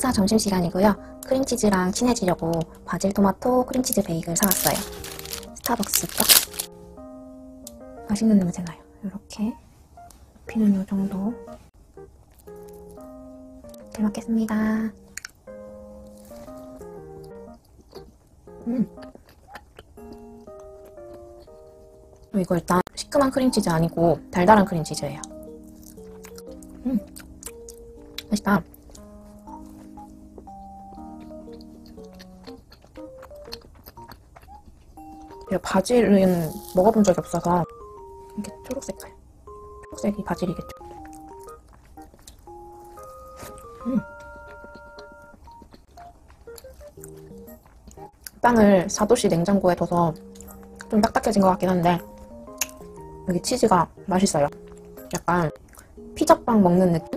회사 점심시간이고요. 크림치즈랑 친해지려고 바질 토마토 크림치즈 베이글 사왔어요. 스타벅스 거. 맛있는 냄새 나요. 이렇게 높이는 이 정도. 잘 먹겠습니다. 이거 일단 시큼한 크림치즈 아니고 달달한 크림치즈예요. 맛있다. 바질은 먹어본 적이 없어서 이게 초록 색깔. 초록색이 바질이겠죠. 빵을 4도씨 냉장고에 둬서 좀 딱딱해진 것 같긴 한데 여기 치즈가 맛있어요. 약간 피자빵 먹는 느낌?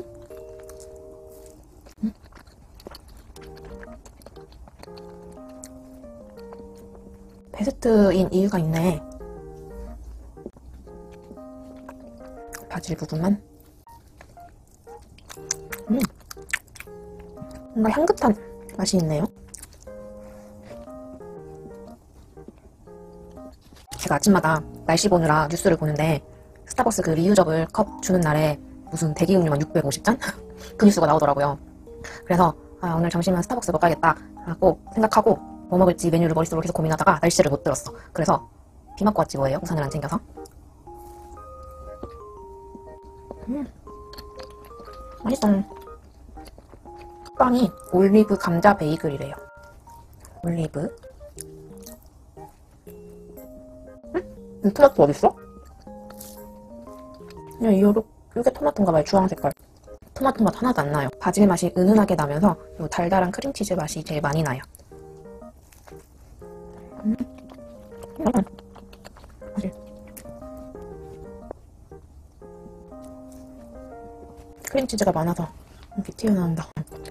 베스트인 이유가 있네. 바질 부분만. 뭔가 향긋한 맛이 있네요. 제가 아침마다 날씨 보느라 뉴스를 보는데 스타벅스 그 리유저블 컵 주는 날에 무슨 대기음료만 650잔? 그 뉴스가 나오더라고요. 그래서 오늘 점심은 스타벅스 먹어야겠다 라고 생각하고 뭐 먹을지 메뉴를 머릿속으로 계속 고민하다가 날씨를 못 들었어. 그래서 비 맞고 왔지 뭐예요. 우산을 안 챙겨서. 맛있어. 빵이 올리브 감자 베이글이래요. 올리브. 토마토 어딨어? 그냥 요게 토마토인가봐요. 주황 색깔. 토마토 맛 하나도 안 나요. 바질 맛이 은은하게 나면서 요 달달한 크림치즈 맛이 제일 많이 나요. 바질. 크림치즈가 많아서 이렇게 튀어나온다.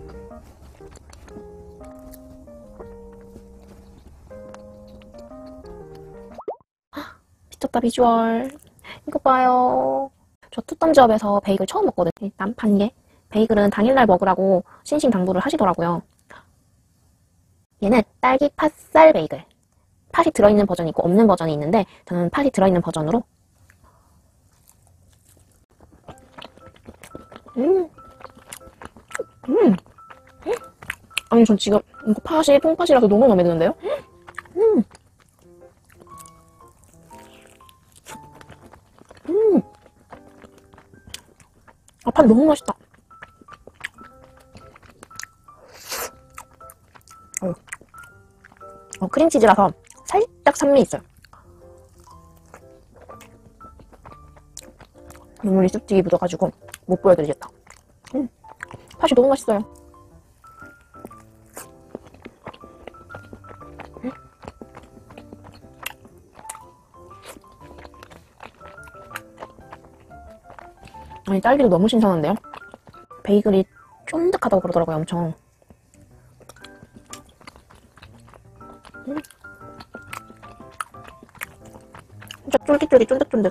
미쳤다 비주얼. 이거 봐요. 저 투썸즈업에서 베이글 처음 먹거든요. 일단 반개. 베이글은 당일날 먹으라고 신신당부를 하시더라고요. 얘는 딸기 팥살 베이글. 팥이 들어있는 버전이 있고 없는 버전이 있는데 저는 팥이 들어있는 버전으로. 아니 전 지금 이거 팥이 통팥이라서 너무 마음에 드는데요? 팥 너무 맛있다. 크림치즈라서 살짝 산미 있어요. 눈물이 쑥지게 묻어가지고 못 보여드리겠다. 팥이 너무 맛있어요. 아니 딸기도 너무 신선한데요? 베이글이 쫀득하다고 그러더라고요. 엄청. 진짜 쫄깃쫄깃 쫀득쫀득.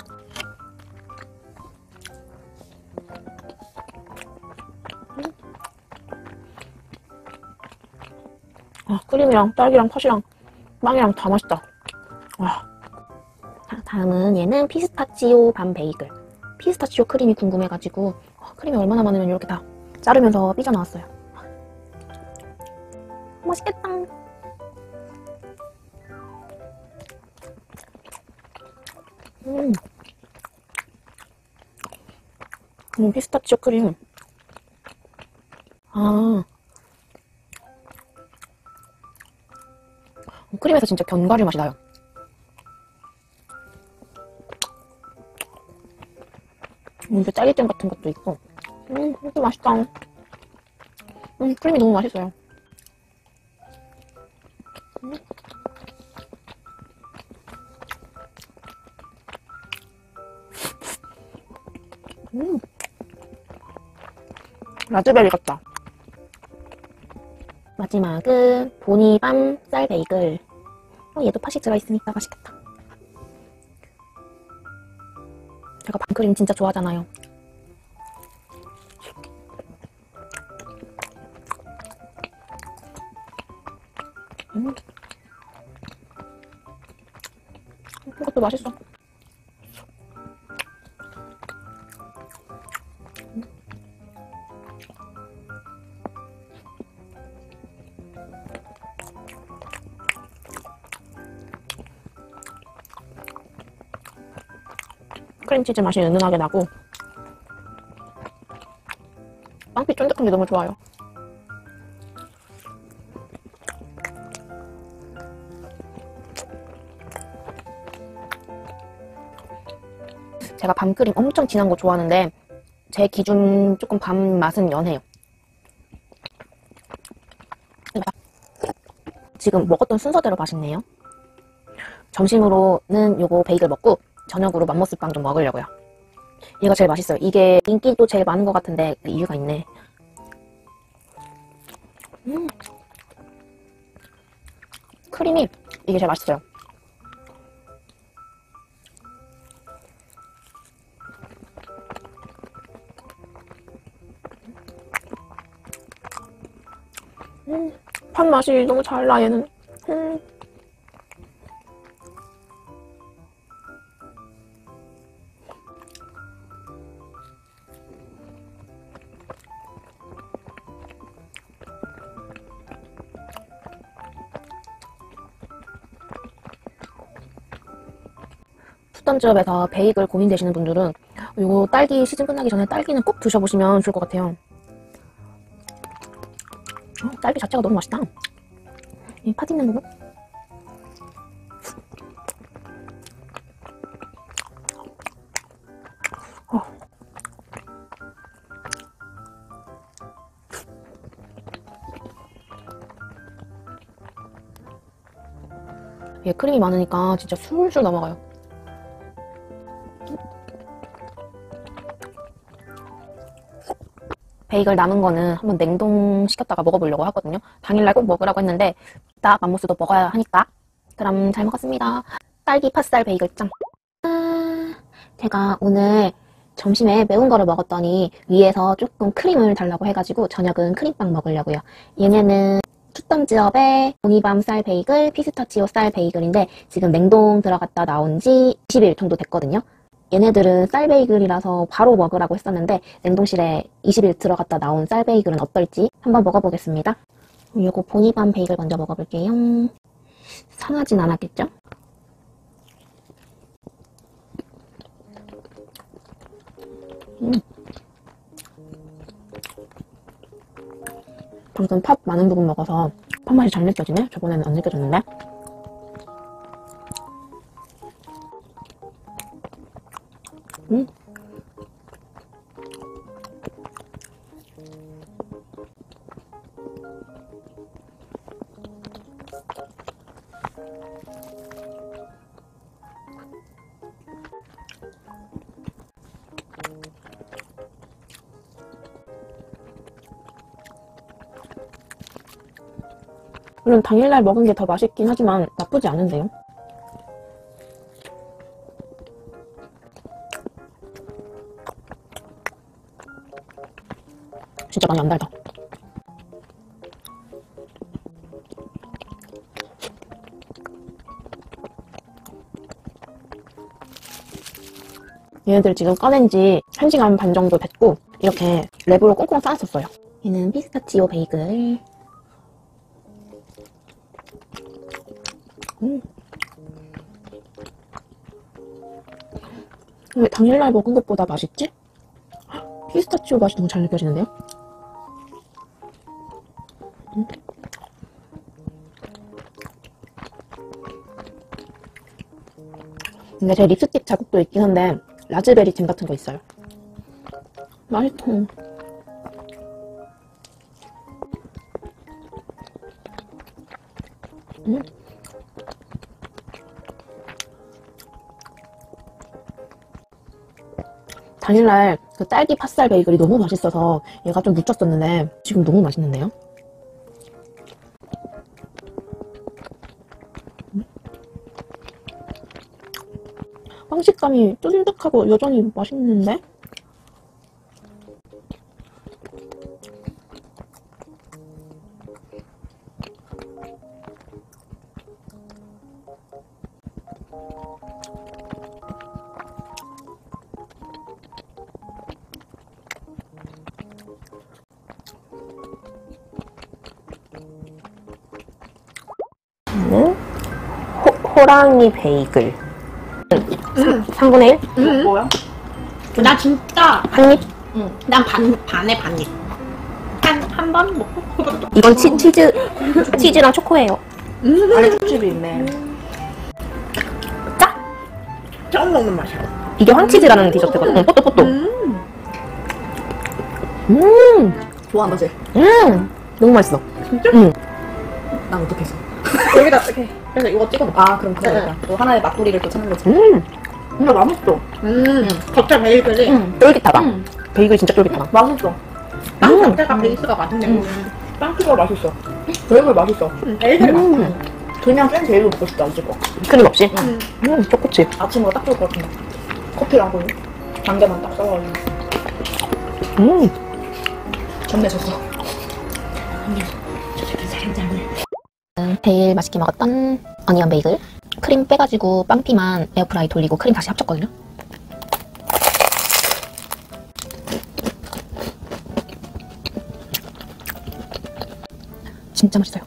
크림이랑 딸기랑 팥이랑 빵이랑 다 맛있다. 다음은 얘는 피스타치오 밤 베이글. 피스타치오 크림이 궁금해가지고 크림이 얼마나 많으면 이렇게 다 자르면서 삐져나왔어요. 맛있겠다. 피스타치오 크림. 크림에서 진짜 견과류 맛이 나요. 이게 딸기잼 같은 것도 있고. 이거 맛있다. 크림이 너무 맛있어요. 라즈베리 같다. 마지막은 보니밤 쌀 베이글. 얘도 팥이 들어있으니까 맛있겠다. 제가 밤크림 진짜 좋아하잖아요. 이것도 맛있어. 크림치즈 맛이 은은하게 나고 빵피 쫀득한 게 너무 좋아요. 제가 밤크림 엄청 진한 거 좋아하는데 제 기준 조금 밤 맛은 연해요. 지금 먹었던 순서대로 맛있네요. 점심으로는 요거 베이글 먹고 저녁으로 맘모스빵 좀 먹으려고요. 얘가 제일 맛있어요. 이게 인기도 제일 많은 것 같은데 이유가 있네. 크림이 이게 제일 맛있어요. 팥 맛이 너무 잘 나, 얘는. 풋던즈업에서 베이글 고민되시는 분들은 이거 딸기 시즌 끝나기 전에 딸기는 꼭 드셔보시면 좋을 것 같아요. 딸기 자체가 너무 맛있다. 이 팥 있는 부분? 얘 크림이 많으니까 진짜 술술 넘어가요. 베이글 남은 거는 한번 냉동시켰다가 먹어보려고 하거든요. 당일날 꼭 먹으라고 했는데 이따 맘모스도 먹어야 하니까. 그럼 잘 먹었습니다. 딸기 팥살 베이글짱. 제가 오늘 점심에 매운 거를 먹었더니 위에서 조금 크림을 달라고 해가지고 저녁은 크림빵 먹으려고요. 얘네는 풋덤즈업의 보니밤 쌀 베이글, 피스타치오 쌀 베이글인데 지금 냉동 들어갔다 나온 지 20일 정도 됐거든요. 얘네들은 쌀 베이글이라서 바로 먹으라고 했었는데 냉동실에 20일 들어갔다 나온 쌀 베이글은 어떨지 한번 먹어보겠습니다. 요거 보니밤 베이글 먼저 먹어볼게요. 상하진 않았겠죠? 방금 팥 많은 부분 먹어서 팥 맛이 잘 느껴지네? 저번에는 안 느껴졌는데? 물론 당일날 먹은 게 더 맛있긴 하지만 나쁘지 않은데요. 진짜 많이 안 달다. 얘네들 지금 꺼낸 지 1시간 반 정도 됐고 이렇게 랩으로 꽁꽁 싸놨었어요. 얘는 피스타치오 베이글. 왜 당일날 먹은 것보다 맛있지? 피스타치오 맛이 너무 잘 느껴지는데요? 근데 제 립스틱 자국도 있긴 한데 라즈베리 잼 같은 거 있어요. 맛있어. 당일날 그 딸기 팥살 베이글이 너무 맛있어서 얘가 좀 묻혔었는데 지금 너무 맛있는데요? 빵 식감이 쫀득하고 여전히 맛있는데? 호랑이 베이글. 3분의 1? 뭐야? 나 진짜 한 입? 난 반에 반입. 한 번 먹고. 이건 치즈랑 초코예요. 안에 초칩이 있네. 짜? 처음 먹는 맛이야. 이게 황치즈라는 디저트거든. 뽀또뽀또. 좋아한 거지? 너무 맛있어. 진짜? 난 어떡했어? 여기다 어떡해. 그래서 이거 찍어 먹어. 아, 그럼 그거야. 또 하나의 맛돌이를 또 찾는 거지. 진짜 맛있어. 겉에 베이글이 쫄깃하다. 베이글 진짜 쫄깃하다. 맛있어. 빵 자체가 베이스가 맛있네. 빵치가 맛있어. 베이글 맛있어. 베이글 맛있어. 그냥 생 베이글 먹고 싶다, 안 찍어. 크림 없이? 초코칩. 아침으로 딱 좋을 것 같은데. 커피랑 그 단계만 딱 써가지고. 전내줬어. 제일 맛있게 먹었던 어니언 베이글. 크림 빼가지고 빵피만 에어프라이 돌리고 크림 다시 합쳤거든요. 진짜 맛있어요.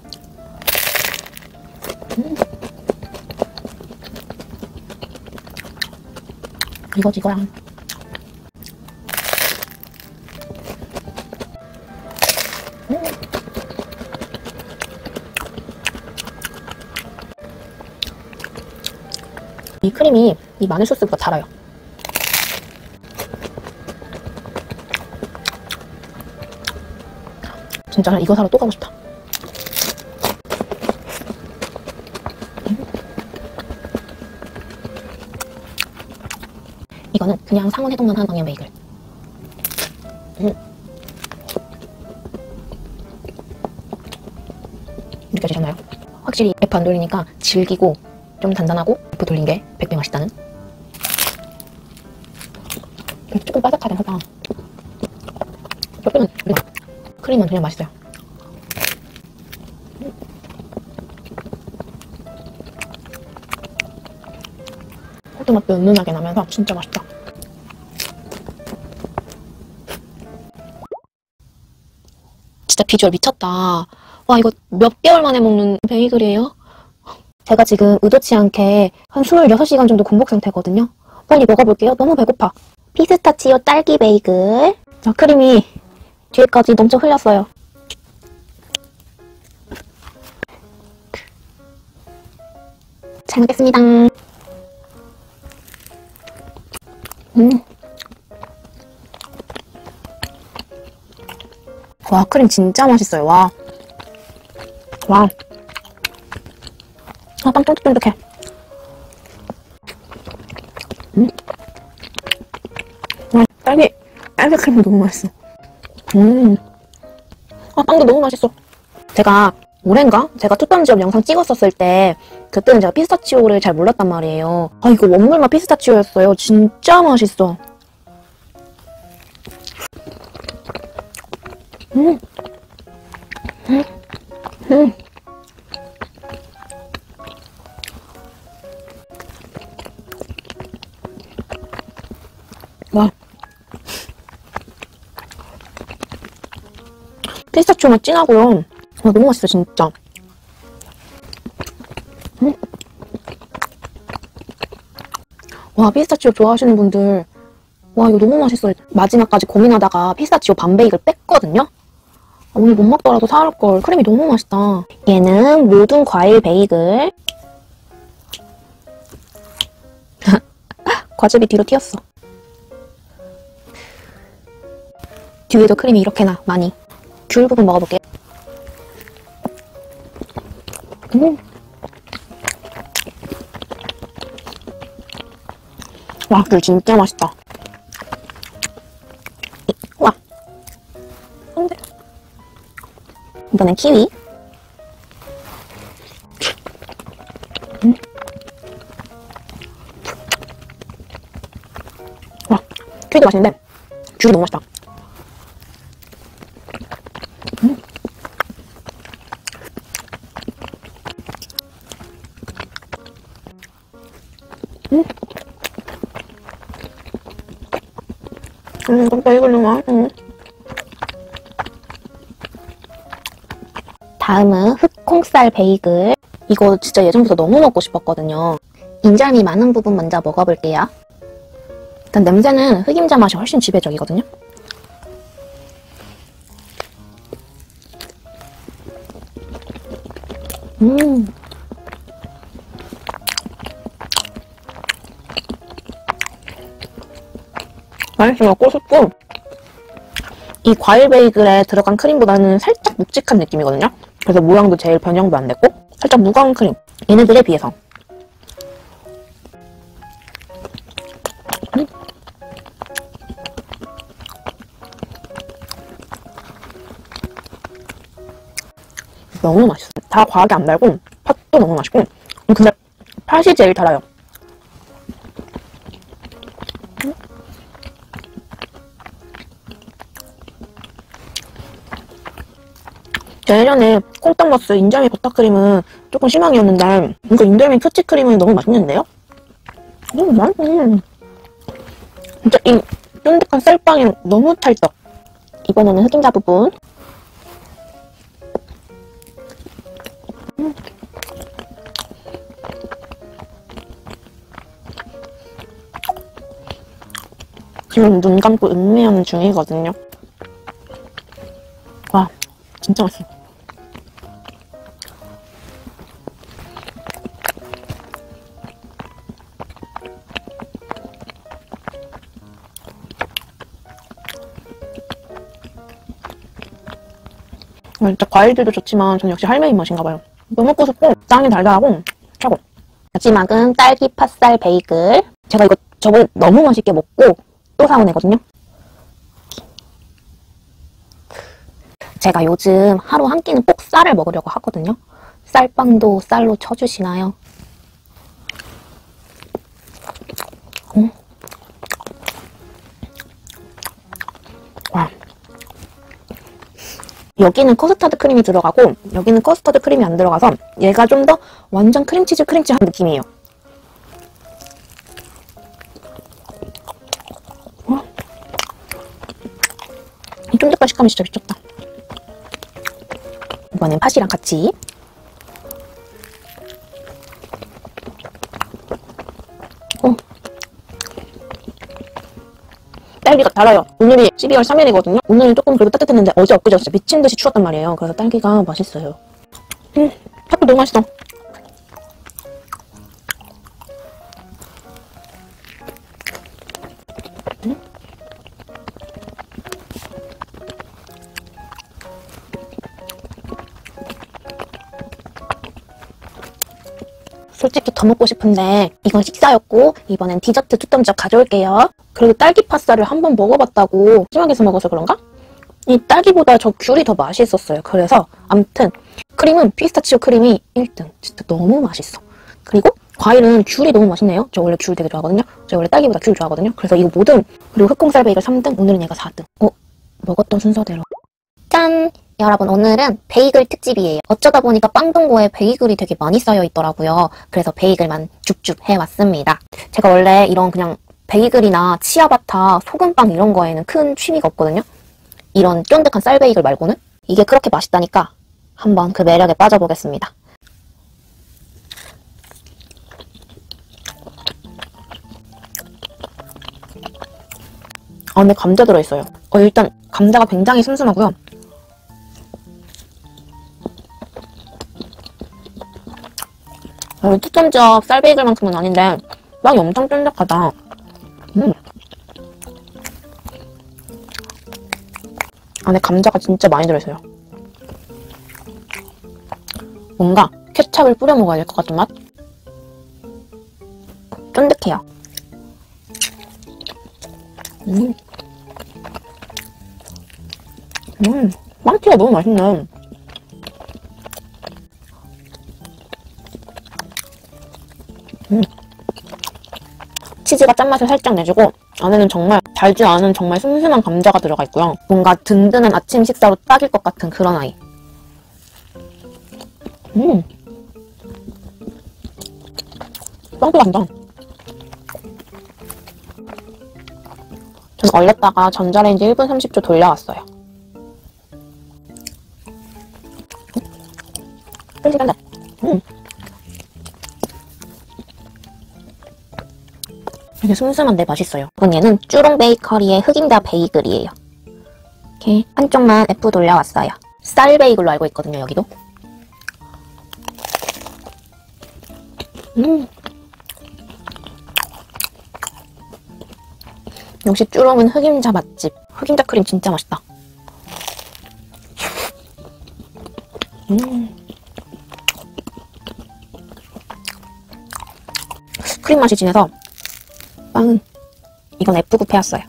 이거랑 이 크림이 이 마늘 소스보다 달아요. 진짜 이거 사러 또 가고 싶다. 이거는 그냥 상온 해동만 한 어니언 베이글. 느껴지셨나요? 확실히 F 안 돌리니까 질기고 좀 단단하고 F 돌린 게 100배 맛있다는. 조금 바삭하긴 하다. 조금은 크림은 그냥 맛있어요. 토마토 은은하게 나면서 진짜 맛있다. 진짜 비주얼 미쳤다. 와, 이거 몇 개월 만에 먹는 베이글이에요? 제가 지금 의도치 않게 한 26시간 정도 공복 상태거든요. 빨리 먹어볼게요. 너무 배고파. 피스타치오 딸기 베이글. 자, 크림이 뒤에까지 넘쳐 흘렸어요. 잘 먹겠습니다. 와, 크림 진짜 맛있어요. 와. 아, 빵 쫀득쫀득해. 와, 딸기 크림이 너무 맛있어. 아, 빵도 너무 맛있어. 제가 올해인가? 제가 투썸지업 영상 찍었었을 때 그때는 제가 피스타치오를 잘 몰랐단 말이에요. 아, 이거 원물맛 피스타치오였어요. 진짜 맛있어. 와. 피스타치오 맛 진하고요. 와, 너무 맛있어, 진짜. 와, 피스타치오 좋아하시는 분들, 와, 이거 너무 맛있어요. 마지막까지 고민하다가 피스타치오 반 베이글 뺐거든요? 오늘 못 먹더라도 사올걸. 크림이 너무 맛있다. 얘는 모든 과일 베이글. 과즙이 뒤로 튀었어. 뒤에도 크림이 이렇게나 많이. 귤 부분 먹어볼게요. 와, 귤 진짜 맛있다. 와. 안돼. 이번엔 키위. 와, 키위도 맛있는데 귤이 너무 맛있다. 이거 베이글도 맛있네. 다음은 흑콩쌀 베이글. 이거 진짜 예전부터 너무 먹고 싶었거든요. 인절미 많은 부분 먼저 먹어볼게요. 일단 냄새는 흑임자 맛이 훨씬 지배적이거든요. 맛있어요. 고소고 이 과일 베이글에 들어간 크림보다는 살짝 묵직한 느낌이거든요. 그래서 모양도 제일 변형도 안 됐고 살짝 무거운 크림. 얘네들에 비해서 너무 맛있어. 다 과하게 안 달고 팥도 너무 맛있고 근데 팥이 제일 달아요. 제가 예전에 콩떡머스 인절미 버터크림은 조금 실망이었는데 이거 인절미 큐티크림은 너무 맛있는데요? 맛있네. 진짜 이 쫀득한 쌀빵이 너무 찰떡. 이번에는 흑임자 부분. 지금 눈 감고 음미하는 중이거든요. 와, 진짜 맛있어. 진짜 과일들도 좋지만 저는 역시 할매 입맛인가봐요. 너무 고소고 땅이 달달하고 최고. 마지막은 딸기 팥살 베이글. 제가 이거 저번에 너무 맛있게 먹고 또 사온 애거든요. 제가 요즘 하루 한 끼는 꼭 쌀을 먹으려고 하거든요. 쌀빵도 쌀로 쳐주시나요? 와. 여기는 커스터드 크림이 들어가고 여기는 커스터드 크림이 안 들어가서 얘가 좀 더 완전 크림치즈한 느낌이에요. 이 쫀득한 식감이 진짜 미쳤다. 이번엔 팥이랑 같이 딸기가 달아요. 오늘이 12월 3일이거든요. 오늘은 조금 그래도 따뜻했는데 어제 엊그제 진짜 미친듯이 추웠단 말이에요. 그래서 딸기가 맛있어요. 팥도 너무 맛있어. 솔직히 더 먹고 싶은데 이건 식사였고 이번엔 디저트 2점 가져올게요. 그래도 딸기 팥살을 한번 먹어봤다고 심하게서 먹어서 그런가? 이 딸기보다 저 귤이 더 맛있었어요. 그래서 암튼 크림은 피스타치오 크림이 1등. 진짜 너무 맛있어. 그리고 과일은 귤이 너무 맛있네요. 저 원래 귤 되게 좋아하거든요. 저 원래 딸기보다 귤 좋아하거든요. 그래서 이거 모든 그리고 흑콩살 베이글 3등, 오늘은 얘가 4등. 먹었던 순서대로. 짠! 여러분 오늘은 베이글 특집이에요. 어쩌다 보니까 빵동고에 베이글이 되게 많이 쌓여 있더라고요. 그래서 베이글만 쭉쭉 해왔습니다. 제가 원래 이런 그냥 베이글이나 치아바타, 소금빵 이런 거에는 큰 취미가 없거든요. 이런 쫀득한 쌀 베이글 말고는. 이게 그렇게 맛있다니까 한번 그 매력에 빠져보겠습니다. 안에 감자 들어있어요. 일단 감자가 굉장히 슴슴하고요. 추천적 쌀베이글만큼은 아닌데 빵이 엄청 쫀득하다. 안에 감자가 진짜 많이 들어있어요. 뭔가 케찹을 뿌려 먹어야 될 것 같은 맛? 쫀득해요. 빵티가 너무 맛있네. 치즈가 짠맛을 살짝 내주고 안에는 정말 달지 않은 정말 슴슴한 감자가 들어가 있고요. 뭔가 든든한 아침 식사로 딱일 것 같은 그런 아이. 빵도 간다. 전 얼렸다가 전자레인지 1분 30초 돌려왔어요. 끈질긴데. 되게 슴슴한데 맛있어요. 그건 얘는 쭈롱 베이커리의 흑임자 베이글이에요. 이렇게 한쪽만 F 돌려왔어요. 쌀 베이글로 알고 있거든요, 여기도. 역시 쭈롱은 흑임자 맛집. 흑임자 크림 진짜 맛있다. 크림 맛이 진해서 빵은 이건 F급 해왔어요.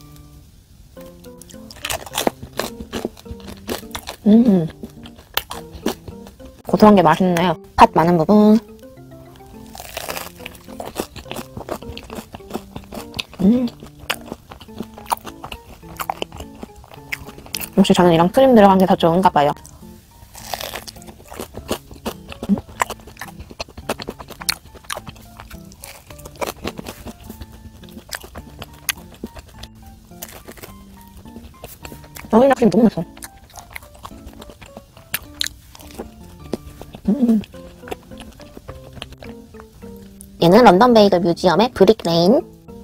고소한 게 맛있네요. 팥 많은 부분. 역시 저는 이런 크림 들어간 게 더 좋은가 봐요. 바닐라 크림 너무 맛있어. 얘는 런던 베이글 뮤지엄의 브릭 레인.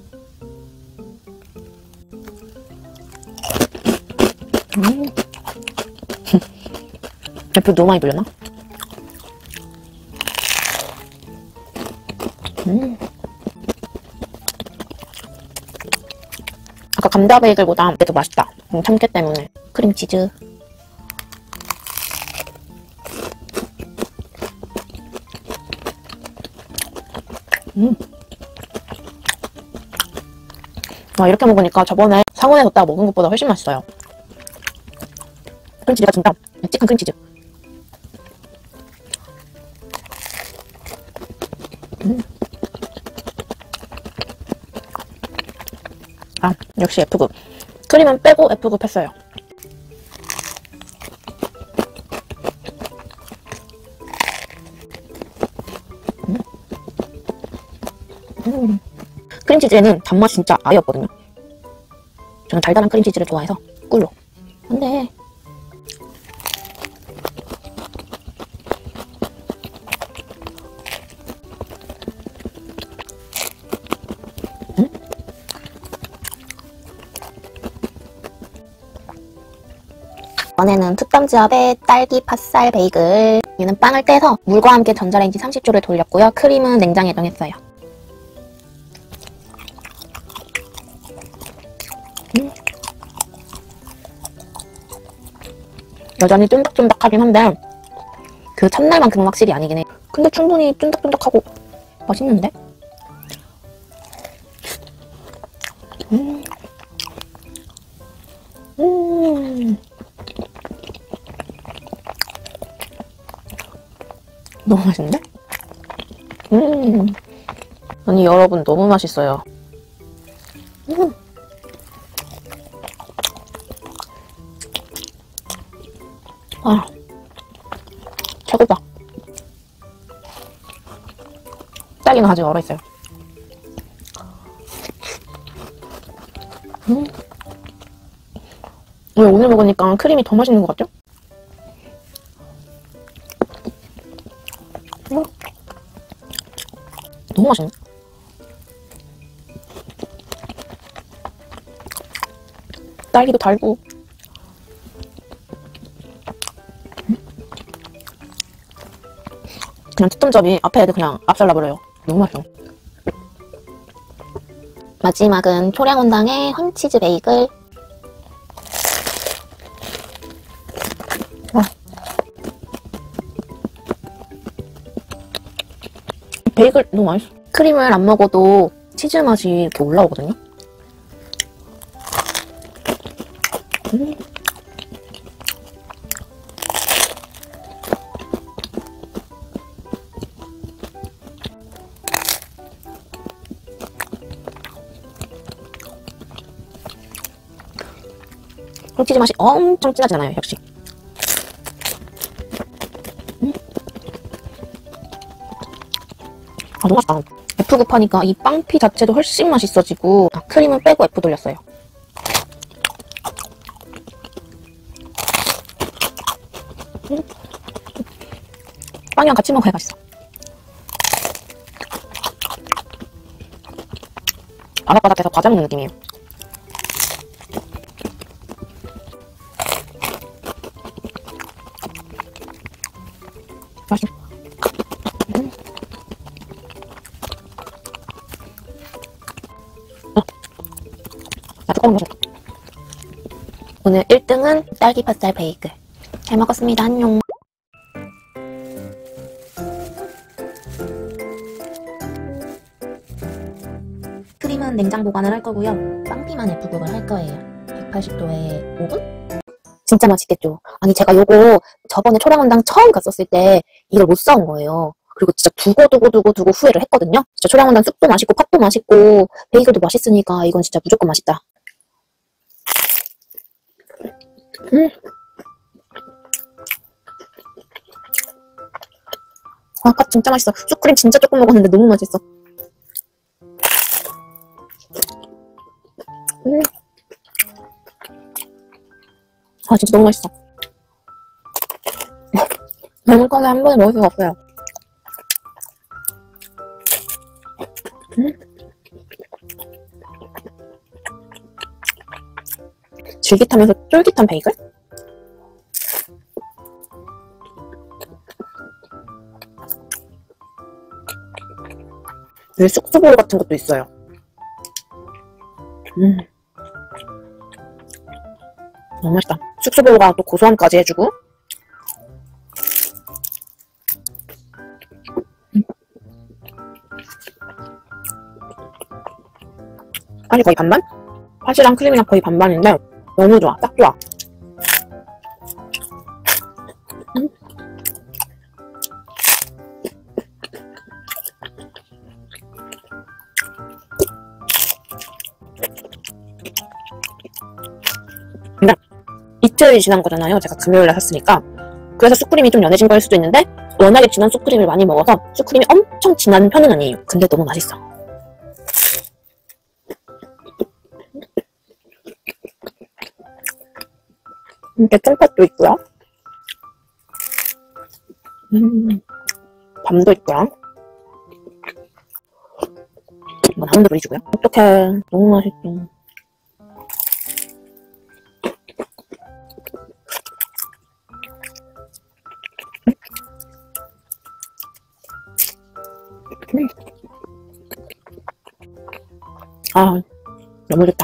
애플 너무 많이 돌렸나? 아까 감자 베이글보다 더 맛있다. 참깨 때문에. 크림치즈. 와, 이렇게 먹으니까 저번에 상온에 뒀다가 먹은 것보다 훨씬 맛있어요. 크림치즈가 진짜 묵직한 크림치즈. 아, 역시 F급. 크림은 빼고 F급 했어요. 크림치즈에는 단맛이 진짜 아예 없거든요. 저는 달달한 크림치즈를 좋아해서 꿀로. 근데 이번에는 투썸즈업의 딸기 팥살 베이글. 얘는 빵을 떼서 물과 함께 전자레인지 30초를 돌렸고요. 크림은 냉장 해동했어요. 여전히 쫀득쫀득하긴 한데 그 첫날만큼은 확실히 아니긴 해. 근데 충분히 쫀득쫀득하고 맛있는데? 너무 맛있는데? 아니 여러분 너무 맛있어요. 아, 최고다. 딸기는 아직 얼어있어요. 왜 오늘 먹으니까 크림이 더 맛있는 것 같죠? 너무 맛있네. 딸기도 달고. 그냥 투썸접이 앞에 애들 그냥 압살나버려요. 너무 맛있어. 마지막은 초량온당의 황치즈 베이글. 와. 베이글 너무 맛있어. 크림을 안 먹어도 치즈 맛이 이렇게 올라오거든요. 치즈 맛이 엄청 진하잖아요, 역시. 아, 너무 맛있다. F급 하니까 이 빵피 자체도 훨씬 맛있어지고. 아, 크림은 빼고 F 돌렸어요. 빵이랑 같이 먹어야 맛있어. 바삭바삭해서 과자 먹는 느낌이에요. 맛있어. 나 뚜껑 마셔. 오늘 1등은 딸기 팥살 베이글. 잘 먹었습니다. 안녕. 크림은 냉장 보관을 할 거고요. 빵피만 F국을 할 거예요. 180도에 5분? 진짜 맛있겠죠? 아니 제가 요거 저번에 초량원당 처음 갔었을 때 이걸 못 사온 거예요. 그리고 진짜 두고 후회를 했거든요. 진짜 초량원당 쑥도 맛있고 팥도 맛있고 베이글도 맛있으니까 이건 진짜 무조건 맛있다. 아, 팥 진짜 맛있어. 쑥크림 진짜 조금 먹었는데 너무 맛있어. 아, 진짜 너무 맛있어. 레몬카레 한 번에 먹을 수가 없어요. 질깃하면서 쫄깃한 베이글? 여기 쑥수볼 같은 것도 있어요. 너무 맛있다. 쑥수볼가 또 고소함까지 해주고. 팥이 거의 반반? 팥이랑 크림이랑 거의 반반인데 너무 좋아. 딱 좋아. 근데 이틀이 지난 거잖아요. 제가 금요일에 샀으니까. 그래서 쑥크림이 좀 연해진 거일 수도 있는데 워낙에 진한 쑥크림을 많이 먹어서 쑥크림이 엄청 진한 편은 아니에요. 근데 너무 맛있어. 이렇게 통팥도 있고요. 밤도 있고요. 이건 하운드 브리즈고요. 어떡해. 너무 맛있어. 아, 너무 좋다.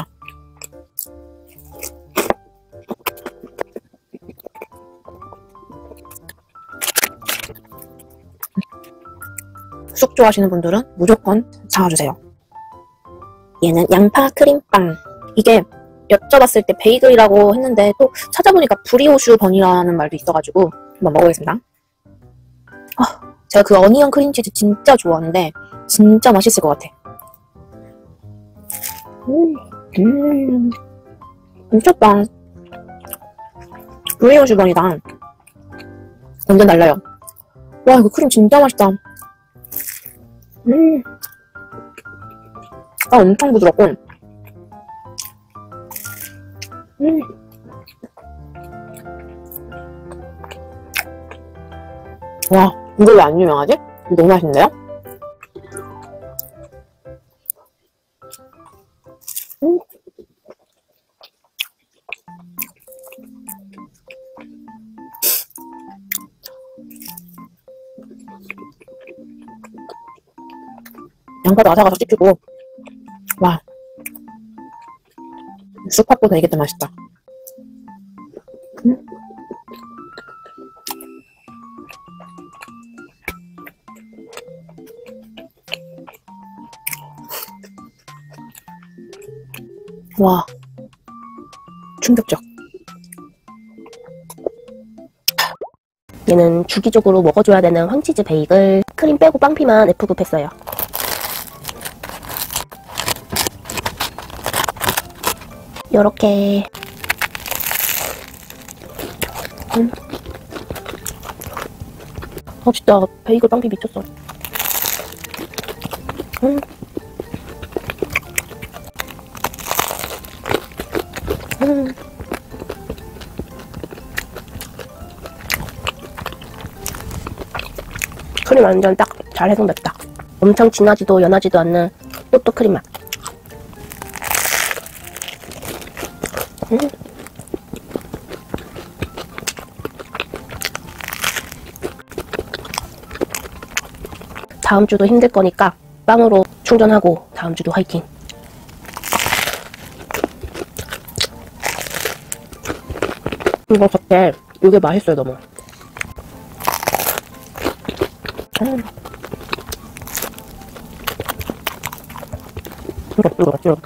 쑥 좋아하시는 분들은 무조건 사와주세요. 얘는 양파 크림빵. 이게 여쭤봤을 때 베이글이라고 했는데 또 찾아보니까 브리오슈 번이라는 말도 있어가지고 한번 먹어보겠습니다. 제가 그 어니언 크림치즈 진짜 좋아하는데 진짜 맛있을 것 같아. 미쳤다. 브리오슈 번이다. 완전 달라요. 와, 이거 크림 진짜 맛있다. 엄청 부드럽고. 와, 이거 왜 안 유명하지? 너무 맛있는데요? 양파도 아삭아삭 씹히고. 와, 쑥팥보다 이게 더 맛있다. 와, 충격적. 얘는 주기적으로 먹어줘야 되는 황치즈 베이글. 크림 빼고 빵피만 F급 했어요. 요렇게. 진짜 베이글 빵피 미쳤어. 크림 완전 딱 잘 해동됐다. 엄청 진하지도 연하지도 않는 또또 크림 맛. 다음 주도 힘들 거니까 빵으로 충전하고 다음 주도 화이팅. 이거 겉에 이게 맛있어요 너무. 이거.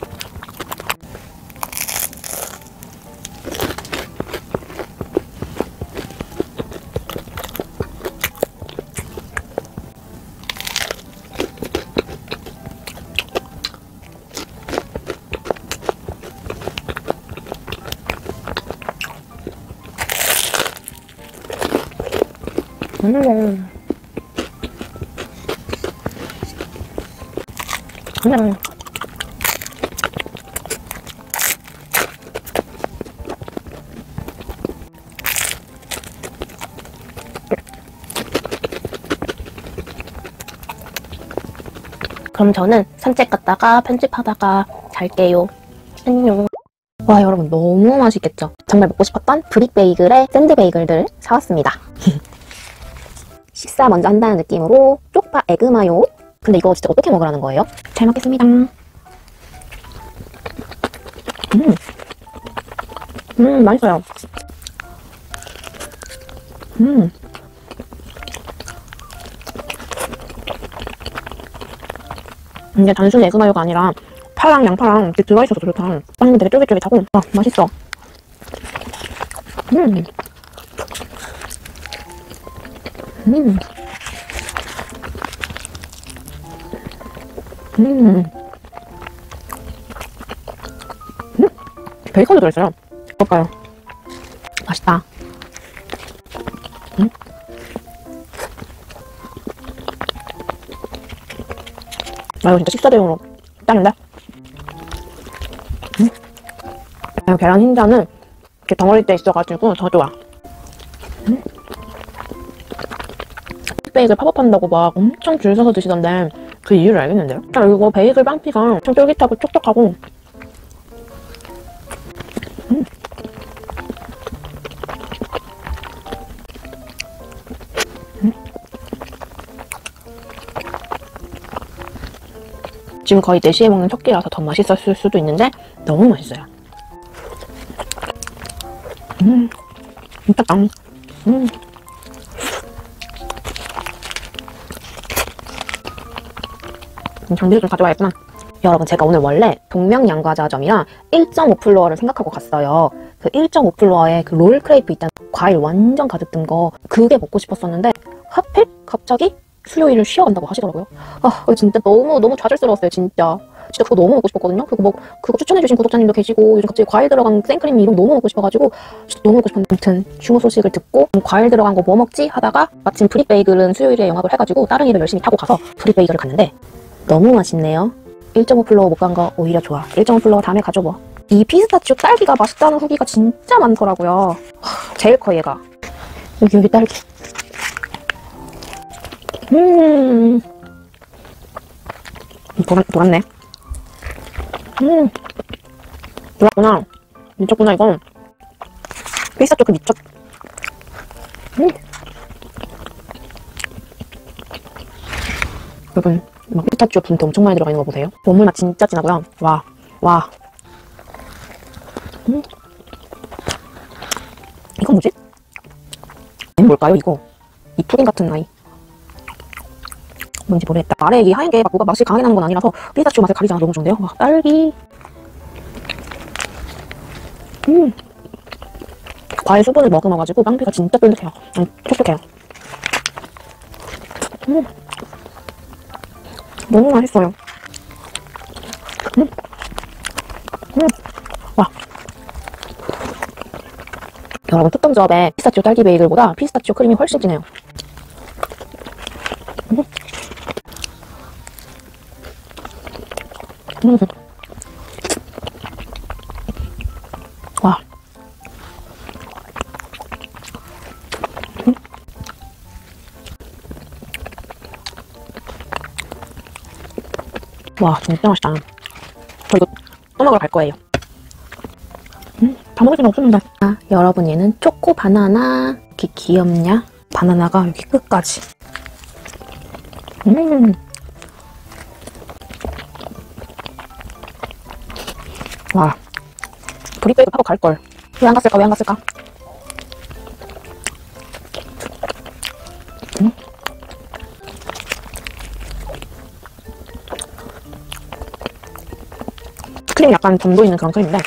그럼 저는 산책 갔다가 편집하다가 잘게요. 안녕. 와, 여러분 너무 맛있겠죠? 정말 먹고 싶었던 브릭 베이글에 샌드 베이글들 사왔습니다. 식사 먼저 한다는 느낌으로 쪽파 에그 마요. 근데 이거 진짜 어떻게 먹으라는 거예요? 잘 먹겠습니다. 맛있어요. 이게 단순히 에그 마요가 아니라 파랑 양파랑 이렇게 들어있어서 좋다. 빵도 되게 쫄깃쫄깃하고 맛있어. 베이컨도 들어있어요. 어떨까요? 맛있다. 이거 진짜 식사 대용으로 딱인데? 계란 흰자는 이렇게 덩어리 때 있어가지고 더 좋아. 베이글 팝업 한다고 막 엄청 줄 서서 드시던데 그 이유를 알겠는데요? 이거 베이글 빵피가 엄청 쫄깃하고 촉촉하고 지금 거의 4시에 먹는 첫 끼라서 더 맛있었을 수도 있는데 너무 맛있어요. 진짜 짱. 장비를 좀 가져와야겠구나. 여러분, 제가 오늘 원래 동명양과자점이랑 1.5플로어를 생각하고 갔어요. 그 1.5플로어에 그 롤 크레이프 있잖아. 과일 완전 가득 든 거. 그게 먹고 싶었었는데 하필 갑자기 수요일을 쉬어간다고 하시더라고요. 아, 진짜 너무 좌절스러웠어요, 진짜. 진짜 그거 너무 먹고 싶었거든요. 그거 추천해주신 구독자님도 계시고, 요즘 갑자기 과일 들어간 생크림 이런 거 너무 먹고 싶어가지고, 진짜 너무 먹고 싶었는데, 아무튼, 휴무 소식을 듣고, 과일 들어간 거 뭐 먹지? 하다가, 마침 브릭 베이글은 수요일에 영업을 해가지고, 다른 일을 열심히 타고 가서 브릭 베이글을 갔는데, 너무 맛있네요. 1.5플로어 못 간 거 오히려 좋아. 1.5플로어 다음에 가져봐. 이 피스타치오 딸기가 맛있다는 후기가 진짜 많더라고요. 제일 커, 얘가. 여기 딸기. 돌았네. 돌았구나. 미쳤구나, 이거. 피스타치오 그 미쳤. 여러분, 막 피스타치오 분도 엄청 많이 들어가 있는 거 보세요. 원물 맛 진짜 진하고요. 와. 이건 뭐지? 얘는 뭘까요, 이거? 이 푸딩 같은 아이. 뭔지 모르겠다. 아래 이 하얀 게 막 뭐가 맛이 강하게 나는 건 아니라서 피스타치오 맛을 가리지 않아 너무 좋은데요? 와, 딸기. 과일 수분을 머금어가지고 빵피가 진짜 쫀득해요. 촉촉해요. 너무 맛있어요. 와. 여러분, 특덤조합의 피스타치오 딸기 베이글보다 피스타치오 크림이 훨씬 진해요. 와. 와, 진짜 맛있다. 저 이거 또 먹으러 갈 거예요. 다 먹을 수는 없었는데. 아, 여러분 얘는 초코 바나나. 이렇게 귀엽냐? 바나나가 여기 끝까지. 와, 브릭베이글 하고 갈걸. 왜 안 갔을까? 왜 안 갔을까? 크림이 약간 점도 있는 그런 크림인데.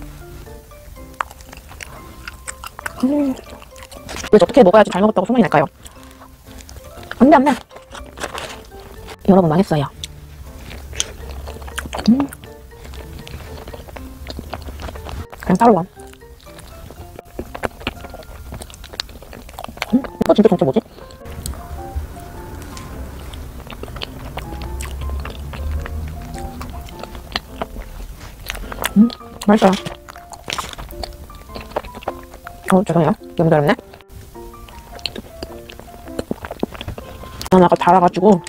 왜 어떻게 먹어야지 잘 먹었다고 소문이 날까요? 안 돼, 안 돼. 여러분, 망했어요. 그냥 따로 와. 이거 진짜 뭐지? 맛있어요. 죄송해요. 너무 달았네. 바나나가 달아가지고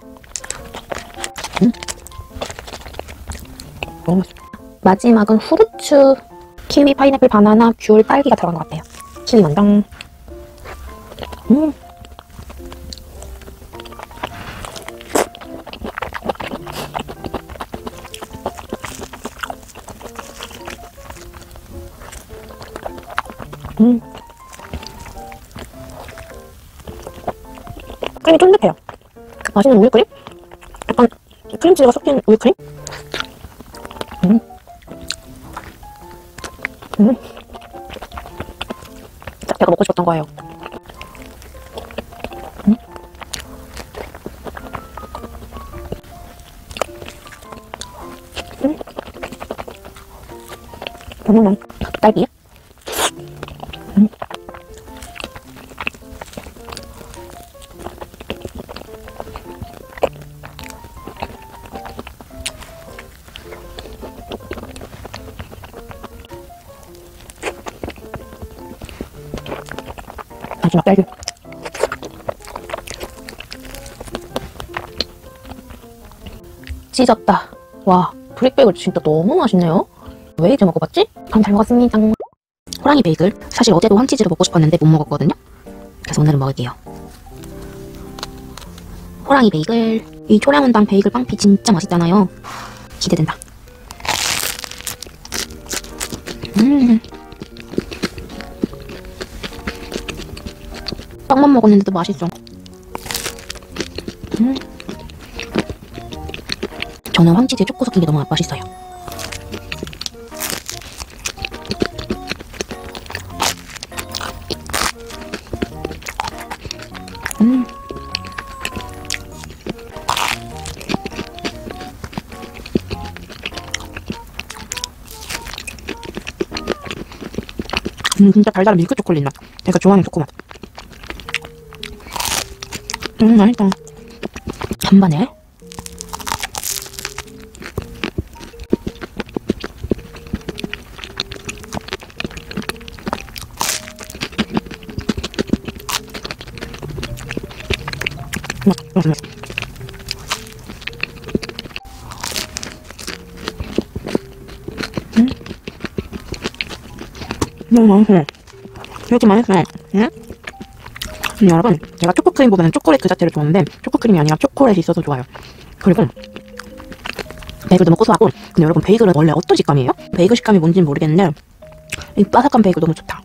너무 맛있어. 마지막은 후르츠. 키위, 파인애플, 바나나, 귤, 딸기가 들어간 것 같아요. 칠리 만장. 크림이 쫀득해요. 맛있는 우유크림? 약간 크림치즈가 섞인 우유크림? 제가 먹고 싶었던 거예요. 딸기. 마지막 딸기. 찢었다. 와, 브릭베이글 진짜 너무 맛있네요. 왜 이제 먹어봤지? 잘 먹었습니다. 호랑이 베이글. 사실 어제도 황치즈를 먹고 싶었는데 못 먹었거든요. 그래서 오늘은 먹을게요. 호랑이 베이글. 이 초량운당 베이글 빵피 진짜 맛있잖아요. 기대된다. 빵만 먹었는데도 맛있어. 저는 황치즈에 초코 섞인 게 너무 맛있어요. 진짜 달달한 밀크 초콜릿 맛. 제가 좋아하는 초코 맛. 맛있다. 한반에 너무 맛있어. 이렇게 맛있어. 응? 여러분, 제가 초코크림보다는 초콜릿 그 자체를 좋아하는데 초코크림이 아니라 초콜릿이 있어서 좋아요. 그리고 베이글도 너무 고소하고. 근데 여러분, 베이글은 원래 어떤 식감이에요? 베이글 식감이 뭔지는 모르겠는데 이 바삭한 베이글 너무 좋다.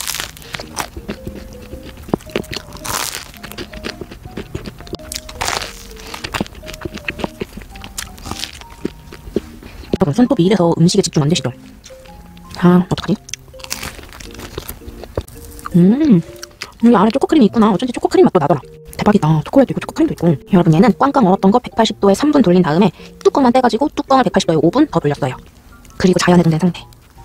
여러분, 손톱이 이래서 음식에 집중 안 되시죠? 아, 어떡하지? 여기 안에 초코크림이 있구나. 어쩐지 초코크림 맛도 나더라. 대박이다. 초콜릿도 있고 초코크림도 있고. 여러분, 얘는 꽝꽝 얼었던 거 180도에 3분 돌린 다음에 뚜껑만 떼가지고 뚜껑을 180도에 5분 더 돌렸어요. 그리고 자연해동된 상태.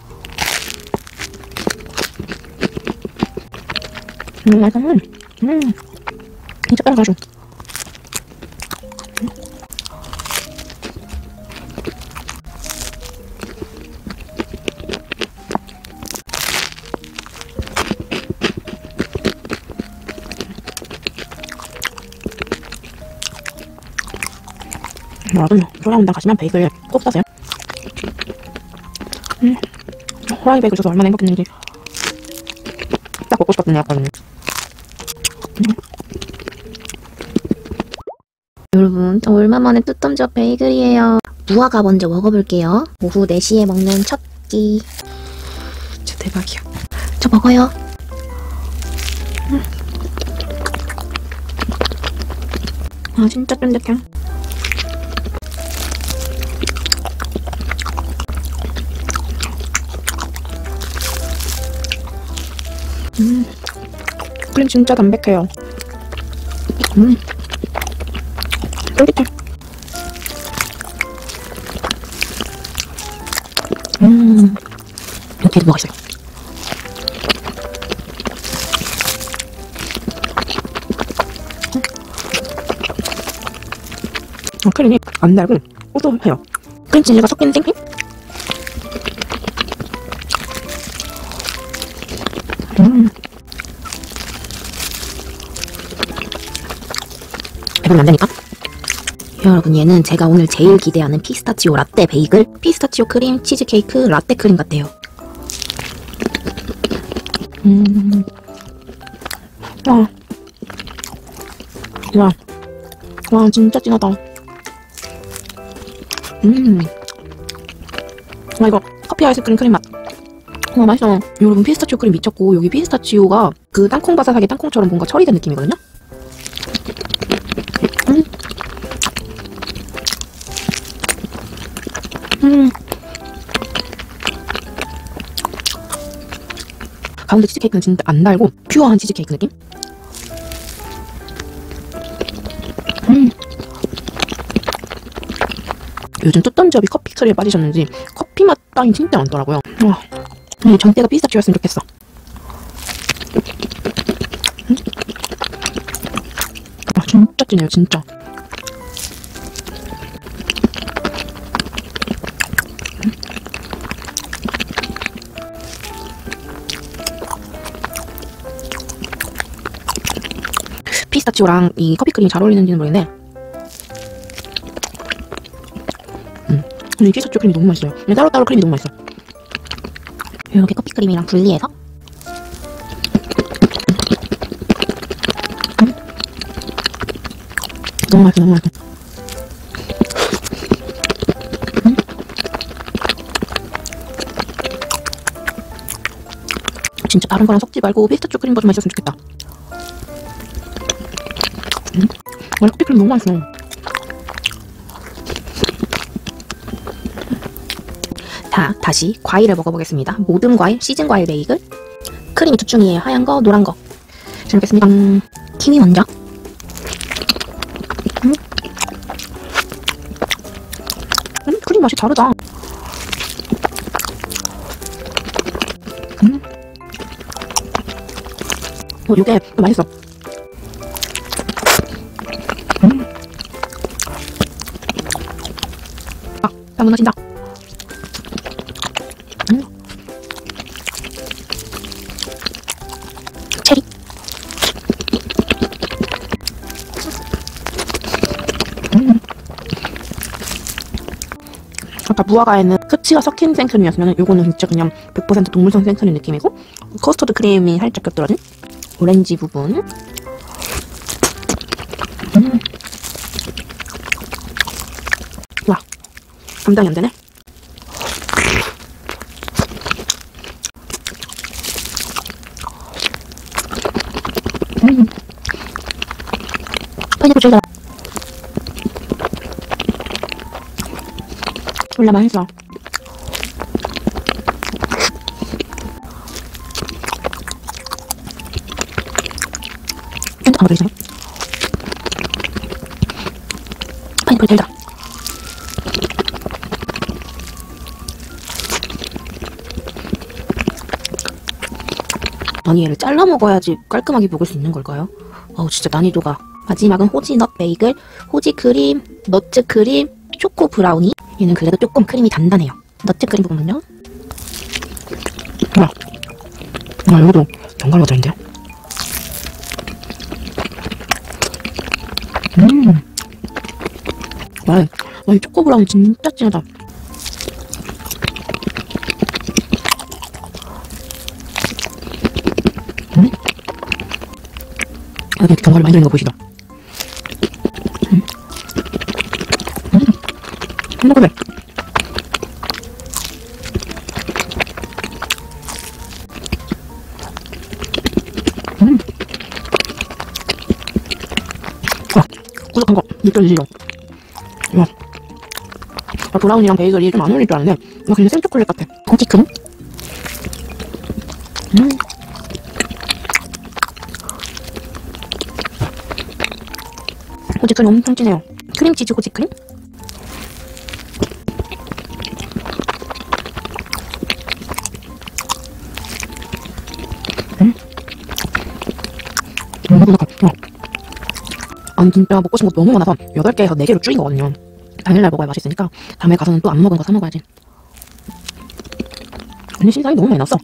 맛있어. 진짜 빨라가지고. 여러분, 초량운당 가시면 베이글 꼭 사세요. 호랑이 베이글 있어서 얼마나 행복했는지 딱 먹고 싶었던 애였거든요. 여러분, 저 얼마만에 뚜텀저 베이글이에요. 무화과 먼저 먹어볼게요. 오후 4시에 먹는 첫 끼. 진짜 대박이야. 저 먹어요. 아, 진짜 쫀득해. 크림 진짜 담백해요. 쫄깃해. 이렇게 해도 맛있어요. 크림이 안 달고 고소해요. 크림치즈가 섞인 생크림? 배부르면 안 되니까. 여러분, 얘는 제가 오늘 제일 기대하는 피스타치오 라떼 베이글, 피스타치오 크림, 치즈케이크, 라떼 크림 같대요. 와. 와. 와, 진짜 진하다. 와, 이거 커피 아이스크림 크림 맛. 와, 맛있어. 여러분, 피스타치오 크림 미쳤고, 여기 피스타치오가 그 땅콩 바사삭이 땅콩처럼 뭔가 처리된 느낌이거든요? 가운데 치즈케이크는 진짜 안 달고 퓨어한 치즈케이크 느낌? 요즘 뚜떤-접이 커피 크림에 빠지셨는지 커피 맛 땅이 진짜 많더라고요. 와, 전대가 피스타치오였으면 좋겠어. 아, 진짜 진해요, 진짜. 피스타치오랑 이 커피크림이 잘 어울리는지는 모르겠는데 이 피스타치오 크림이 너무 맛있어요. 그냥 따로따로 크림이 너무 맛있어. 이렇게 커피크림이랑 분리해서 너무 맛있어, 너무 맛있어. 진짜 다른 거랑 섞지 말고 피스타치오 크림 버전만 있었으면 좋겠다. 원래 커피크림 너무 맛있어. 자, 다시 과일을 먹어보겠습니다. 모듬 과일, 시즌 과일 베이글. 크림이 두 층이에요. 하얀 거, 노란 거. 잘 먹겠습니다. 키위 먼저. 크림 맛이 다르다. 요게 맛있어. 딱 무너진다. 체리. 아까 무화과에는 흡치가 섞인 생크림이었으면 요거는 진짜 그냥 100% 동물성 생크림 느낌이고 커스터드 크림이 살짝 곁들어진 오렌지 부분. 와, 감당이 안 되네. 파인애플 제일 달아. 몰라, 맛있어. 쫀득한 거 들어있어요. 파인애플 제일 달아. 아니, 얘를 잘라 먹어야지 깔끔하게 먹을 수 있는 걸까요? 어우, 진짜 난이도가. 마지막은 호지넛 베이글, 호지 크림, 너츠 크림, 초코 브라우니. 얘는 그래도 조금 크림이 단단해요. 너츠 크림 부분은요? 와, 여기도 견과류가 들어있는데요? 와, 이 초코 브라우니 진짜 진하다. 이렇게 견과류 많이 들어있는 거 보이시죠? 행복해. 꾸덕한 거 느껴지시죠? 와. 브라운이랑 베이글이 좀 안 어울릴 줄 알았는데 이거 그냥 생초콜릿 같아. 꼬치크림? 꼬치크림 엄청 진해요. 크림치즈 꼬치크림? 아니 진짜 먹고 싶은 거 너무 많아서 8개에서 4개로 줄인 거거든요. 당일날 먹어야 맛있으니까 다음에 가서는 또 안 먹은 거 사 먹어야지. 근데 신상이 너무 많이 났어.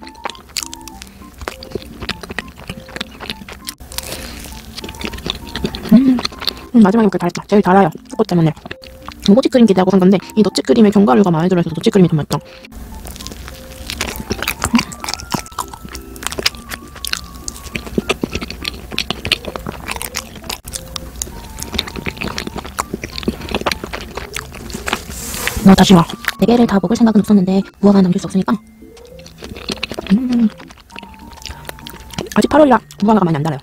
마지막에 먹기 잘했다. 제일 달아요. 초코 때문에. 꼬치크림 기대하고 산 건데 이 너츠크림에 견과류가 많이 들어있어서 너츠크림이 더 맛있다. 나 다시 와. 4개를 다 먹을 생각은 없었는데 무화과 남길 수 없으니까 아직 8월이라 무화과가 많이 안 달아요.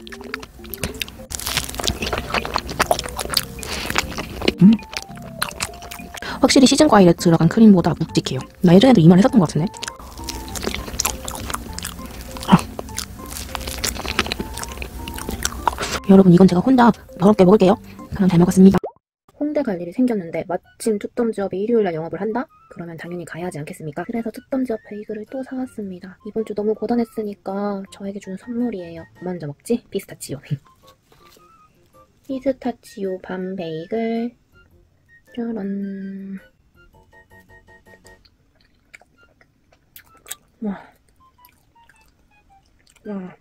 확실히 시즌 과일에 들어간 크림보다 묵직해요. 나 예전에도 이 말 했었던 것 같은데. 여러분 이건 제가 혼자 더럽게 먹을게요. 그럼 잘 먹었습니다. 홍대 갈 일이 생겼는데 마침 투썸즈업이 일요일날 영업을 한다? 그러면 당연히 가야 하지 않겠습니까? 그래서 투썸즈업 베이글을 또 사왔습니다. 이번 주 너무 고단했으니까 저에게 준 선물이에요. 먼저 먹지? 피스타치오. 피스타치오 밤 베이글. 짜란. 와. 와.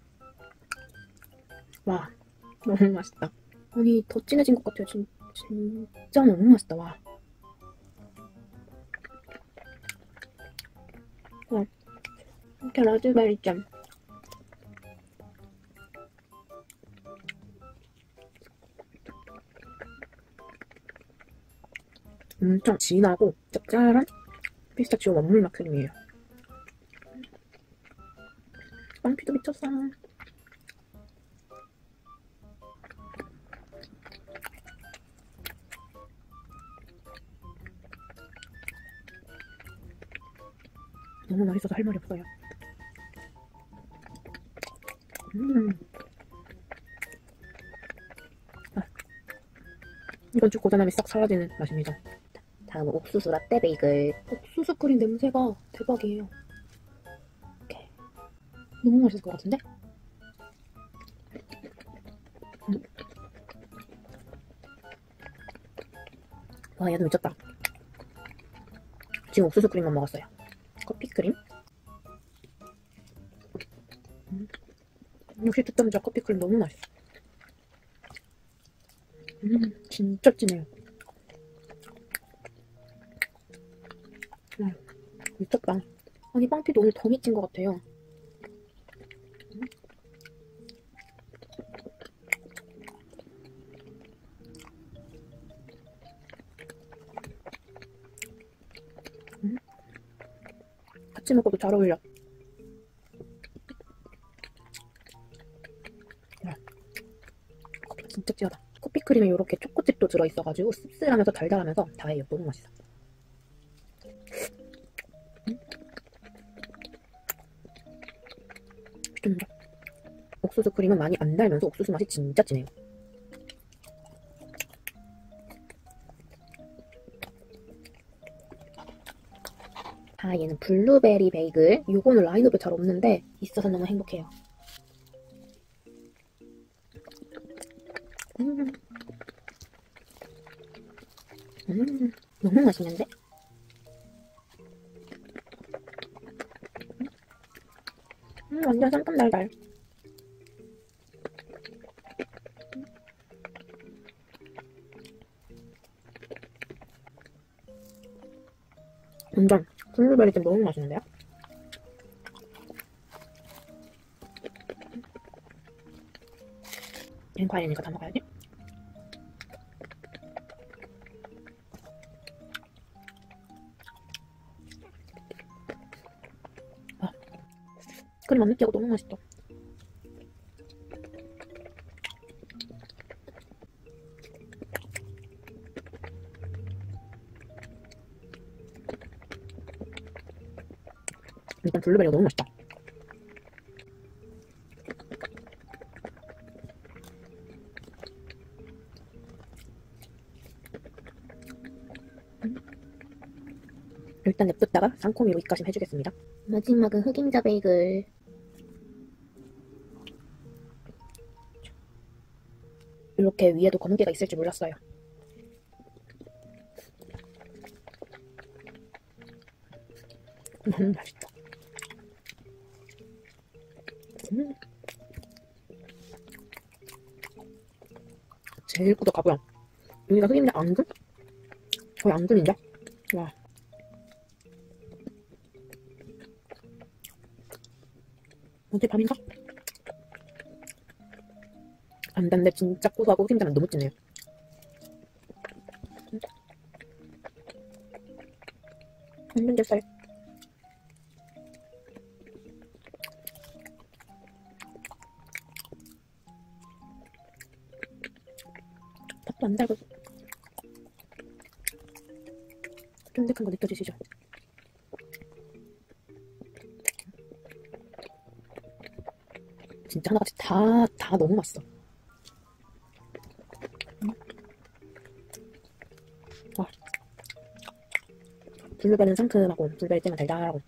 와. 너무 맛있다. 아니, 더 진해진 것 같아요. 진짜 너무 맛있다. 와. 이렇게 라즈베리 잼. 엄청 진하고 짭짤한 피스타치오 원물 마크림이에요. 빵피도 미쳤어. 너무 맛있어서 할 말이 없어요. 이번 주 고단함이 싹 사라지는 맛입니다. 다음은 옥수수 라떼 베이글. 옥수수 크림 냄새가 대박이에요. 이렇게. 너무 맛있을 것 같은데? 와, 얘도 미쳤다. 지금 옥수수 크림만 먹었어요. 커피 크림. 역시 투썸즈 커피 크림 너무 맛있어. 진짜 진해요. 미쳤다. 아니, 빵피도 오늘 더 미친 것 같아요. 같이 먹어도 잘 어울려. 커피가 진짜 진하다. 커피 크림에 이렇게 초코칩도 들어있어가지고 씁쓸하면서 달달하면서 다해요. 너무 맛있어. 미쳤는데? 옥수수 크림은 많이 안 달면서 옥수수 맛이 진짜 진해요. 아, 얘는 블루베리 베이글. 요거는 라인업에 잘 없는데 있어서 너무 행복해요. 너무 맛있는데? 완전 상큼 달달. 완전 블루베리 잼 너무 맛있는데요? 과일이니까 다 먹어야지. 크림 안 느끼하고 너무 맛있다. 일단 블루베리가 너무 맛있다. 일단 냅뒀다가 상코미로 입가심 해주겠습니다. 마지막은 흑임자 베이글. 이렇게 위에도 검은게가 있을 줄 몰랐어요. 맛있다. 제일 꾸덕하고요. 여기가 흑임자 앙금? 거의 앙금인데? 와. 어제 밤인가? 안 단데 진짜 고소하고 흑임자는 너무 진해요. 완전 잘. 밥도 안 달고 쫀득한 거 느껴지시죠? 진짜 하나같이 다 너무 맛있어. 와. 블루베리는 상큼하고 블루베리 잼은 달달하고.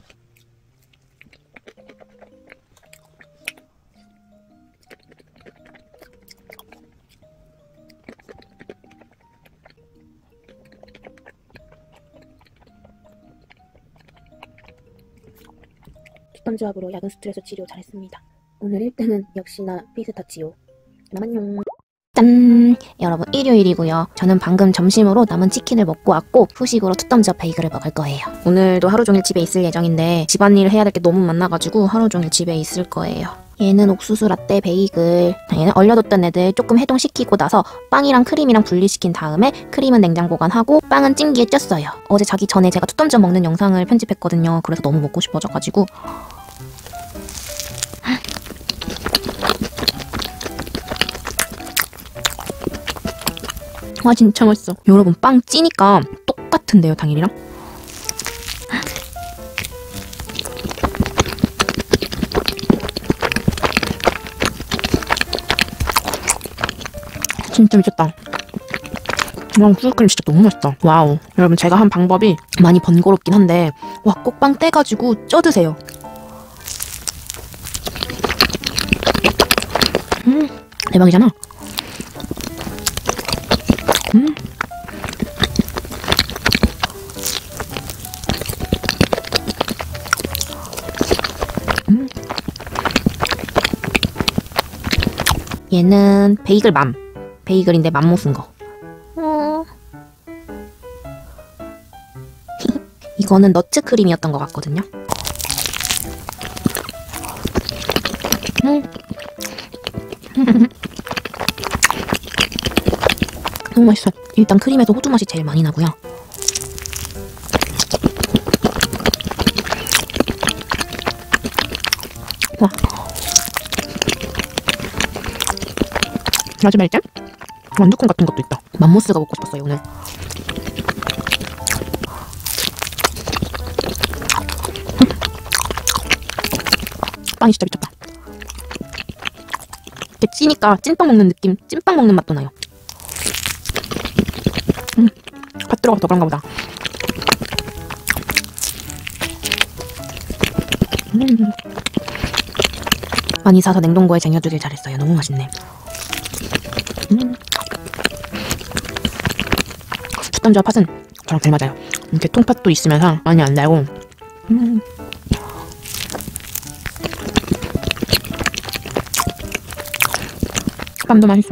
뒷담조합으로 야근 스트레스 치료 잘했습니다. 오늘 1등은 역시나 피스타치오. 그럼 안녕. 짠! 여러분 일요일이고요. 저는 방금 점심으로 남은 치킨을 먹고 왔고 후식으로 투덤즈업 베이글을 먹을 거예요. 오늘도 하루 종일 집에 있을 예정인데 집안일을 해야 될 게 너무 많아가지고 하루 종일 집에 있을 거예요. 얘는 옥수수 라떼 베이글, 얘는 얼려뒀던 애들 조금 해동시키고 나서 빵이랑 크림이랑 분리시킨 다음에 크림은 냉장 보관하고 빵은 찜기에 쪘어요. 어제 자기 전에 제가 투덤즈업 먹는 영상을 편집했거든요. 그래서 너무 먹고 싶어져가지고 와 진짜 맛있어. 여러분 빵 찌니까 똑같은데요 당일이랑? 진짜 미쳤다. 와 옥수수크림 진짜 너무 맛있다. 와우. 여러분 제가 한 방법이 많이 번거롭긴 한데 와 꼭 빵 떼가지고 쪄드세요. 대박이잖아. 얘는 베이글 맘. 베이글인데 맘모스인 거. 이거는 너츠 크림이었던 것 같거든요. 너무 맛있어. 일단 크림에서 호두 맛이 제일 많이 나고요. 와. 라즈베리 잼? 완두콩 같은 것도 있다. 맘모스가 먹고 싶었어요 오늘. 빵이 진짜 미쳤다. 이렇게 찌니까 찐빵 먹는 느낌, 찐빵 먹는 맛도 나요. 팥 들어가서 더 그런가 보다. 많이 사서 냉동고에 쟁여두길 잘했어요. 너무 맛있네. 투덤즈업 팥은 저랑 잘 맞아요. 이렇게 통팥도 있으면서 많이 안 달고 빵도 맛있어.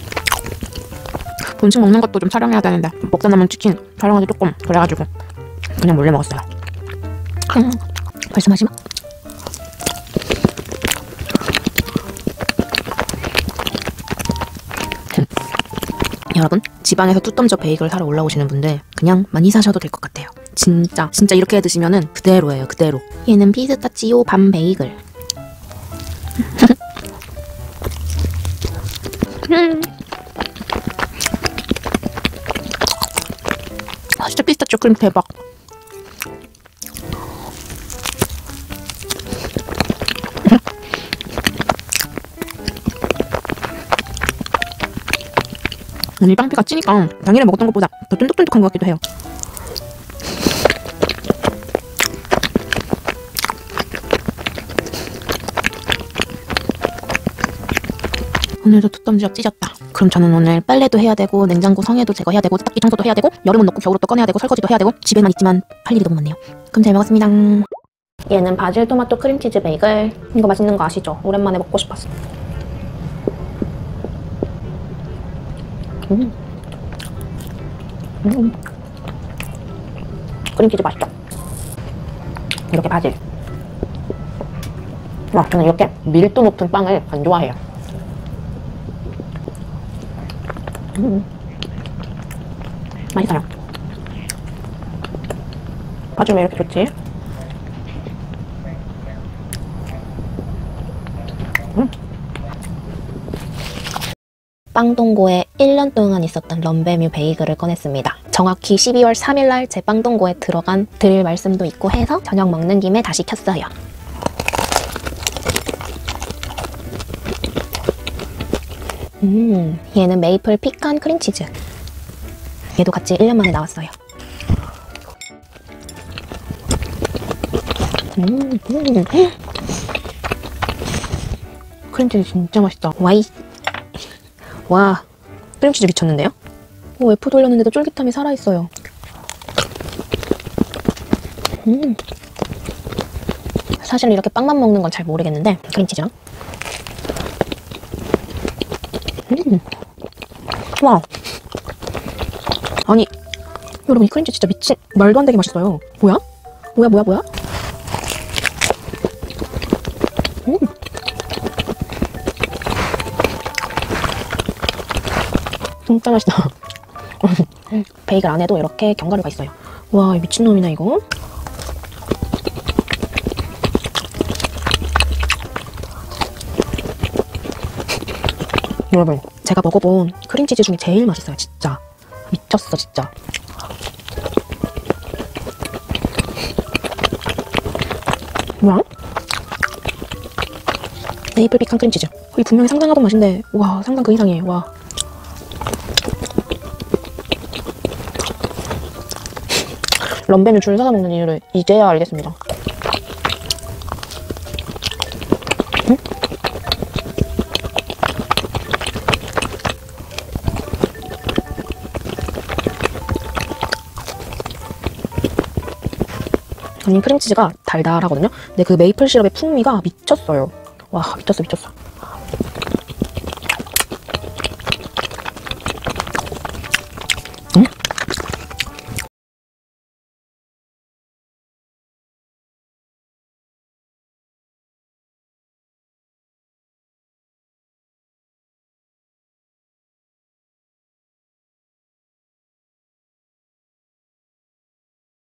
본식 먹는 것도 좀 촬영해야 되는데 먹다 남은 치킨 촬영하기 조금 그래가지고 그냥 몰래 먹었어요. 말씀하지 마. 여러분, 집안에서 뚜덤저 베이글 사러 올라오시는 분들 그냥 많이 사셔도 될 것 같아요. 진짜 이렇게 해 드시면은 그대로예요, 그대로. 얘는 피스타치오 밤 베이글. 아, 진짜 피스타치오 크림 대박. 오늘 빵피가 찌니까 당일에 먹었던 것보다 더 쫀득쫀득한 것 같기도 해요. 오늘도 뚜덤지가 찢었다. 그럼 저는 오늘 빨래도 해야 되고 냉장고 성에도 제거해야 되고 세탁기 청소도 해야 되고 여름은 넣고 겨울은 또 꺼내야 되고 설거지도 해야 되고 집에만 있지만 할 일이 너무 많네요. 그럼 잘 먹었습니다. 얘는 바질 토마토 크림치즈 베이글. 이거 맛있는 거 아시죠? 오랜만에 먹고 싶었어. 크림치즈 맛있죠? 이렇게 바질. 와, 저는 이렇게 밀도 높은 빵을 안 좋아해요. 맛있어요. 바질 왜 이렇게 좋지? 빵동고에 1년 동안 있었던 럼베뮤 베이글을 꺼냈습니다. 정확히 12월 3일날 제 빵동고에 들어간 드릴 말씀도 있고 해서 저녁 먹는 김에 다시 켰어요. 얘는 메이플 피칸 크림치즈. 얘도 같이 1년 만에 나왔어요. 크림치즈 진짜 맛있다. 와이. 와, 크림치즈 미쳤는데요? F 돌렸는데도 쫄깃함이 살아있어요. 사실 이렇게 빵만 먹는 건 잘 모르겠는데 크림치즈. 와. 아니, 여러분 이 크림치즈 진짜 미친, 말도 안 되게 맛있어요. 뭐야? 뭐야? 진짜 맛있다. 베이글 안에도 이렇게 견과류가 있어요. 와, 이 미친놈이네 이거. 여러분, 제가 먹어본 크림치즈 중에 제일 맛있어요. 진짜 미쳤어 진짜. 뭐야? 메이플 피칸 크림치즈. 거의 분명히 상상하던 맛인데 와, 상상 그 이상이에요. 와. 럼베뮤 줄 서서 먹는 이유를 이제야 알겠습니다. 응? 아니, 크림치즈가 달달하거든요? 근데 그 메이플 시럽의 풍미가 미쳤어요. 와, 미쳤어.